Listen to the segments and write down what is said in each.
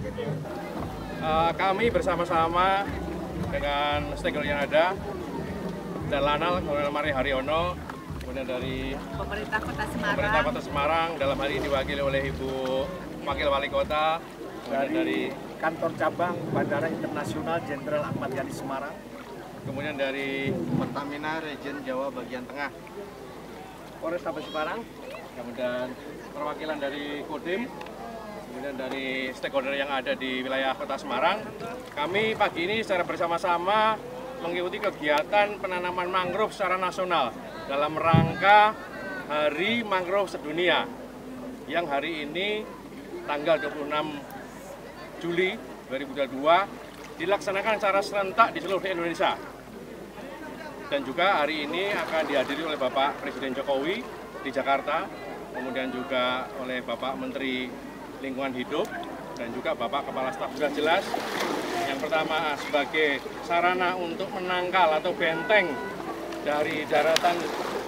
Kami bersama-sama dengan stakeholder yang ada, dan Lanal, Kolonel Mari Haryono, kemudian dari Pemerintah Kota Semarang, dalam hari ini diwakili oleh Ibu Wakil Wali Kota, dari Kantor Cabang Bandara Internasional Jenderal Ahmad Yani Semarang, kemudian dari Pertamina Region Jawa bagian tengah, Polrestabes Semarang, kemudian perwakilan dari Kodim, kemudian dari stakeholder yang ada di wilayah Kota Semarang. Kami pagi ini secara bersama-sama mengikuti kegiatan penanaman mangrove secara nasional dalam rangka Hari Mangrove Sedunia yang hari ini tanggal 26 Juli 2022 dilaksanakan secara serentak di seluruh Indonesia. Dan juga hari ini akan dihadiri oleh Bapak Presiden Jokowi di Jakarta, kemudian juga oleh Bapak Menteri Lingkungan Hidup, dan juga Bapak Kepala Staf. Sudah jelas, yang pertama sebagai sarana untuk menangkal atau benteng dari daratan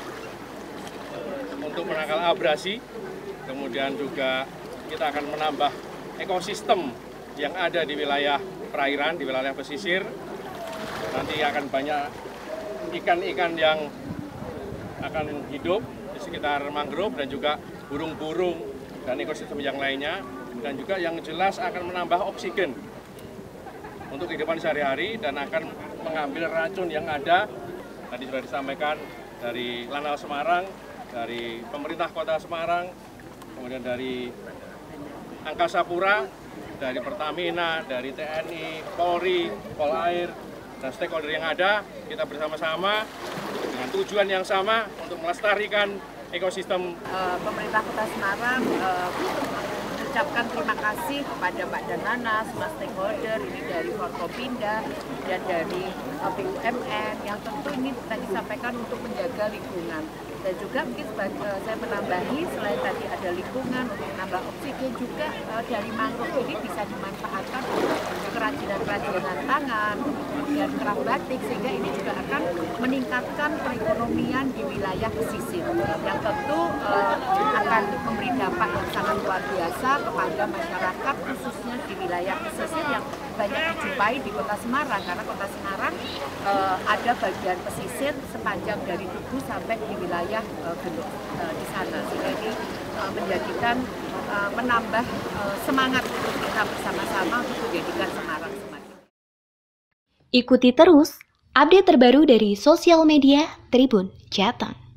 untuk menangkal abrasi, kemudian juga kita akan menambah ekosistem yang ada di wilayah perairan, di wilayah pesisir. Nanti akan banyak ikan-ikan yang akan hidup di sekitar mangrove dan juga burung-burung dan ekosistem yang lainnya, dan juga yang jelas akan menambah oksigen untuk kehidupan sehari-hari dan akan mengambil racun yang ada. Tadi sudah disampaikan dari Lanal Semarang, dari pemerintah Kota Semarang, kemudian dari Angkasa Pura, dari Pertamina, dari TNI, Polri, Polair, dan stakeholder yang ada. Kita bersama-sama dengan tujuan yang sama untuk melestarikan ekosistem. Pemerintah Kota Semarang mengucapkan terima kasih kepada Pak Danana, semua stakeholder ini dari Forkopimda dan dari BUMN yang tentu ini tadi disampaikan untuk menjaga lingkungan. Dan juga mungkin saya menambahi, selain tadi ada lingkungan untuk menambah oksigen, juga dari mangrove ini bisa dimanfaatkan untuk kerajinan-kerajinan tangan, kemudian craft batik, sehingga ini juga akan meningkatkan perekonomian di wilayah pesisir yang tentu akan memberi dampak yang sangat luar biasa kepada masyarakat, khususnya di wilayah pesisir yang banyak dijumpai di Kota Semarang, karena Kota Semarang ada bagian pesisir sepanjang dari Tugu sampai di wilayah Geluk di sana, sehingga ini menjadikan menambah semangat untuk kita bersama-sama untuk menjadikan Semarang semakin. Ikuti terus update terbaru dari sosial media Tribun Jateng.